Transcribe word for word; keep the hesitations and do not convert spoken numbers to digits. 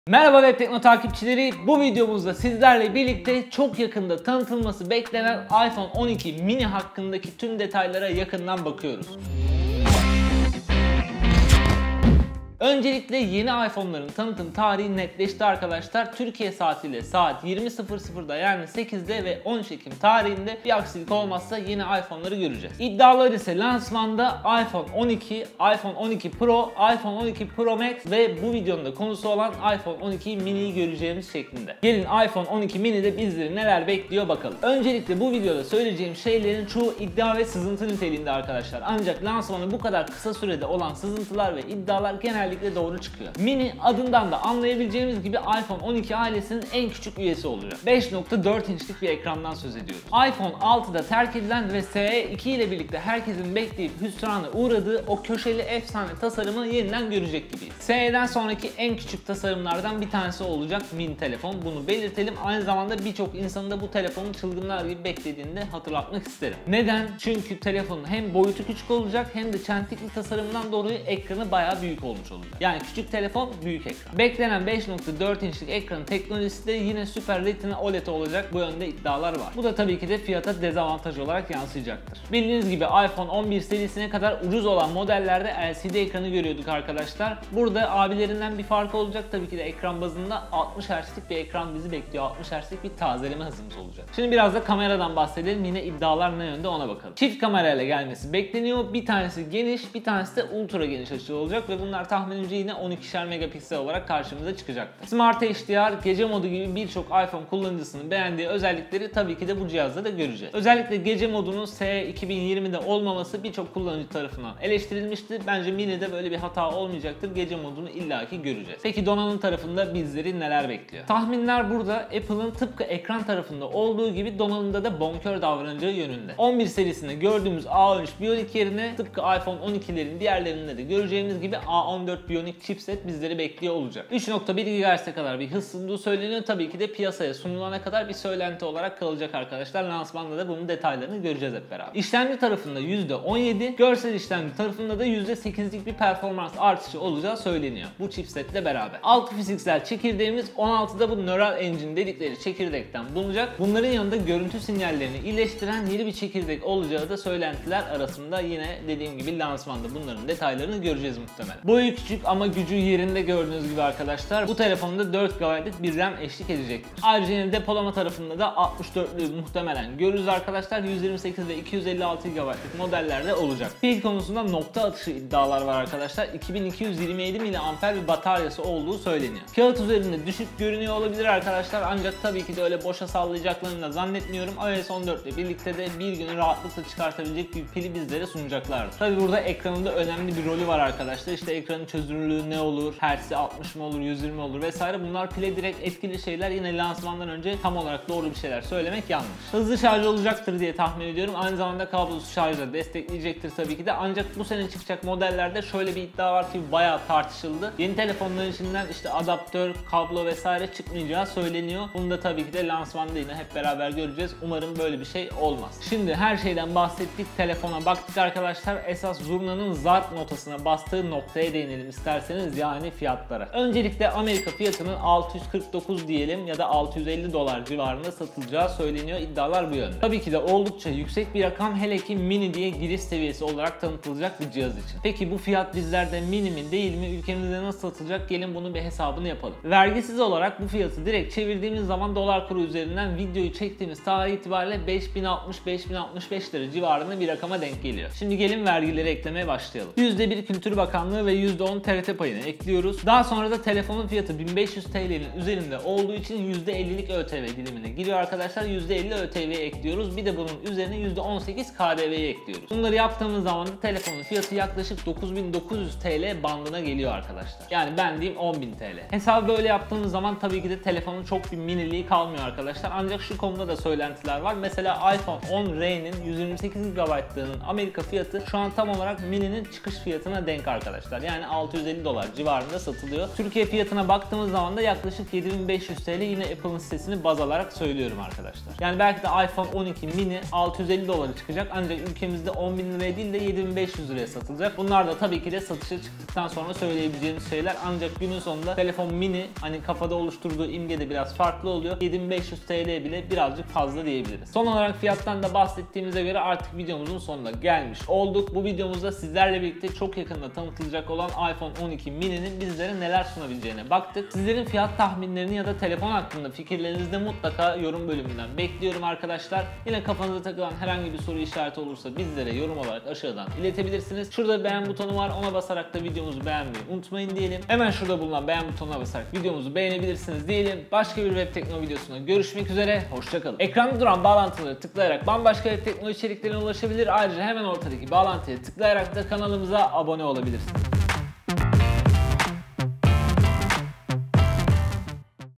Merhaba Web Tekno takipçileri, bu videomuzda sizlerle birlikte çok yakında tanıtılması beklenen iPhone on iki mini hakkındaki tüm detaylara yakından bakıyoruz. Öncelikle yeni iPhone'ların tanıtım tarihi netleşti arkadaşlar. Türkiye saatiyle saat yirmi sıfır sıfırda yani sekizde ve on üç Ekim tarihinde bir aksilik olmazsa yeni iPhone'ları göreceğiz. İddialar ise lansmanda iPhone on iki, iPhone on iki Pro, iPhone on iki Pro Max ve bu videonun da konusu olan iPhone on iki mini'yi göreceğimiz şeklinde. Gelin iPhone on iki mini'de bizleri neler bekliyor bakalım. Öncelikle bu videoda söyleyeceğim şeylerin çoğu iddia ve sızıntı niteliğinde arkadaşlar. Ancak lansmanı bu kadar kısa sürede olan sızıntılar ve iddialar genelde doğru çıkıyor. Mini adından da anlayabileceğimiz gibi iPhone on iki ailesinin en küçük üyesi oluyor. beş nokta dört inçlik bir ekrandan söz ediyoruz. iPhone altıda terk edilen ve S E iki ile birlikte herkesin bekleyip hüsrana uğradığı o köşeli efsane tasarımı yeniden görecek gibiyiz. S E'den sonraki en küçük tasarımlardan bir tanesi olacak mini telefon. Bunu belirtelim. Aynı zamanda birçok insanın da bu telefonun çılgınlar gibi beklediğini de hatırlatmak isterim. Neden? Çünkü telefonun hem boyutu küçük olacak hem de çentikli tasarımından dolayı ekranı bayağı büyük olmuş olacak. Yani küçük telefon, büyük ekran. Beklenen beş nokta dört inçlik ekranın teknolojisi de yine Super Retina O L E D olacak, bu yönde iddialar var. Bu da tabii ki de fiyata dezavantaj olarak yansıyacaktır. Bildiğiniz gibi iPhone on bir serisine kadar ucuz olan modellerde L C D ekranı görüyorduk arkadaşlar. Burada abilerinden bir farkı olacak tabii ki de ekran bazında altmış hertzlik bir ekran bizi bekliyor. altmış hertzlik bir tazeleme hızımız olacak. Şimdi biraz da kameradan bahsedelim. Yine iddialar ne yönde ona bakalım. Çift kamerayla gelmesi bekleniyor. Bir tanesi geniş, bir tanesi de ultra geniş açılı olacak ve bunlar tahminimce yine on ikişer megapiksel olarak karşımıza çıkacaktır. Smart H D R, gece modu gibi birçok iPhone kullanıcısının beğendiği özellikleri tabii ki de bu cihazda da göreceğiz. Özellikle gece modunun S E iki bin yirmide olmaması birçok kullanıcı tarafından eleştirilmişti. Bence Mini'de böyle bir hata olmayacaktır. Gece modunu illaki göreceğiz. Peki donanım tarafında bizleri neler bekliyor? Tahminler burada Apple'ın tıpkı ekran tarafında olduğu gibi donanımda da bonkör davranacağı yönünde. on bir serisinde gördüğümüz A on üç Bionic yerine tıpkı iPhone on ikilerin diğerlerinde de göreceğimiz gibi A on dört Bionic chipset bizleri bekliyor olacak. üç nokta bir gigahertz'e kadar bir hız sunduğu söyleniyor. Tabii ki de piyasaya sunulana kadar bir söylenti olarak kalacak arkadaşlar. Lansmanda da bunun detaylarını göreceğiz hep beraber. İşlemci tarafında yüzde on yedi, görsel işlemci tarafında da yüzde sekizlik bir performans artışı olacağı söyleniyor. Bu chipsetle beraber. Altı fiziksel çekirdeğimiz on altıda bu Neural Engine dedikleri çekirdekten bulunacak. Bunların yanında görüntü sinyallerini iyileştiren yeni bir çekirdek olacağı da söylentiler arasında. Yine dediğim gibi lansmanda bunların detaylarını göreceğiz muhtemelen. Boyu küçük ama gücü yerinde gördüğünüz gibi arkadaşlar. Bu telefonda dört gigabaytlık bir RAM eşlik edecektir. Ayrıca yine depolama tarafında da altmış dörtlü muhtemelen görürüz arkadaşlar. yüz yirmi sekiz ve iki yüz elli altı gigabaytlık modellerde olacak. Pil konusunda nokta atışı iddialar var arkadaşlar. iki bin iki yüz yirmi yedi miliamper bir bataryası olduğu söyleniyor. Kağıt üzerinde düşük görünüyor olabilir arkadaşlar, ancak tabii ki de öyle boşa sallayacaklarını da zannetmiyorum. iOS on dört ile birlikte de bir günü rahatlıkla çıkartabilecek bir pili bizlere sunacaklardır. Tabii burada ekranında önemli bir rolü var arkadaşlar. İşte ekranın çözünürlüğü ne olur, hertz'i altmış mı olur, yüz yirmi olur vesaire, bunlar pile direkt etkili şeyler. Yine lansmandan önce tam olarak doğru bir şeyler söylemek yanlış. Hızlı şarj olacaktır diye tahmin ediyorum. Aynı zamanda kablosuz şarjı destekleyecektir tabii ki de. Ancak bu sene çıkacak modellerde şöyle bir iddia var ki bayağı tartışıldı. Yeni telefonların içinden işte adaptör, kablo vesaire çıkmayacağı söyleniyor. Bunu da tabii ki de lansmanda yine hep beraber göreceğiz. Umarım böyle bir şey olmaz. Şimdi her şeyden bahsettik. Telefona baktık arkadaşlar. Esas zurnanın zart notasına bastığı noktaya değinelim isterseniz, yani fiyatlara. Öncelikle Amerika fiyatının altı yüz kırk dokuz diyelim ya da altı yüz elli dolar civarında satılacağı söyleniyor. İddialar bu yönde. Tabii ki de oldukça yüksek bir rakam, hele ki mini diye giriş seviyesi olarak tanıtılacak bir cihaz için. Peki bu fiyat bizlerde mini mi değil mi? Ülkemizde nasıl satılacak? Gelin bunun bir hesabını yapalım. Vergisiz olarak bu fiyatı direkt çevirdiğimiz zaman dolar kuru üzerinden videoyu çektiğimiz tarih itibariyle beş bin altmış beş bin altmış beş lira civarında bir rakama denk geliyor. Şimdi gelin vergileri eklemeye başlayalım. yüzde bir Kültür Bakanlığı ve yüzde on T R T payını ekliyoruz. Daha sonra da telefonun fiyatı bin beş yüz T L'nin üzerinde olduğu için yüzde ellilik ÖTV dilimine giriyor arkadaşlar. yüzde elli ÖTV'yi ekliyoruz. Bir de bunun üzerine yüzde on sekiz K D V'yi ekliyoruz. Bunları yaptığımız zaman da telefonun fiyatı yaklaşık dokuz bin dokuz yüz T L bandına geliyor arkadaşlar. Yani ben diyeyim on bin T L. Hesabı böyle yaptığımız zaman tabii ki de telefonun çok bir miniliği kalmıyor arkadaşlar. Ancak şu konuda da söylentiler var. Mesela iPhone on R'nin yüz yirmi sekiz gigabaytlığının Amerika fiyatı şu an tam olarak mini'nin çıkış fiyatına denk arkadaşlar. Yani altı yüz elli dolar civarında satılıyor. Türkiye fiyatına baktığımız zaman da yaklaşık yedi bin beş yüz TL, yine Apple'ın sitesini baz alarak söylüyorum arkadaşlar. Yani belki de iPhone on iki mini altı yüz elli dolara çıkacak ancak ülkemizde on bin liraya değil de yedi bin beş yüz liraya satılacak. Bunlar da tabii ki de satışa çıktıktan sonra söyleyebileceğimiz şeyler, ancak günün sonunda telefon mini hani kafada oluşturduğu imge de biraz farklı oluyor. yedi bin beş yüz TL bile birazcık fazla diyebiliriz. Son olarak fiyattan da bahsettiğimize göre artık videomuzun sonuna gelmiş olduk. Bu videomuzda sizlerle birlikte çok yakında tanıtılacak olan iPhone on iki mini'nin bizlere neler sunabileceğine baktık. Sizlerin fiyat tahminlerini ya da telefon hakkında fikirlerinizi de mutlaka yorum bölümünden bekliyorum arkadaşlar. Yine kafanıza takılan herhangi bir soru işareti olursa bizlere yorum olarak aşağıdan iletebilirsiniz. Şurada bir beğen butonu var, ona basarak da videomuzu beğenmeyi unutmayın diyelim. Hemen şurada bulunan beğen butonuna basarak videomuzu beğenebilirsiniz diyelim. Başka bir web teknoloji videosunda görüşmek üzere, hoşçakalın. Ekranda duran bağlantıları tıklayarak bambaşka web teknoloji içeriklerine ulaşabilir. Ayrıca hemen ortadaki bağlantıya tıklayarak da kanalımıza abone olabilirsiniz.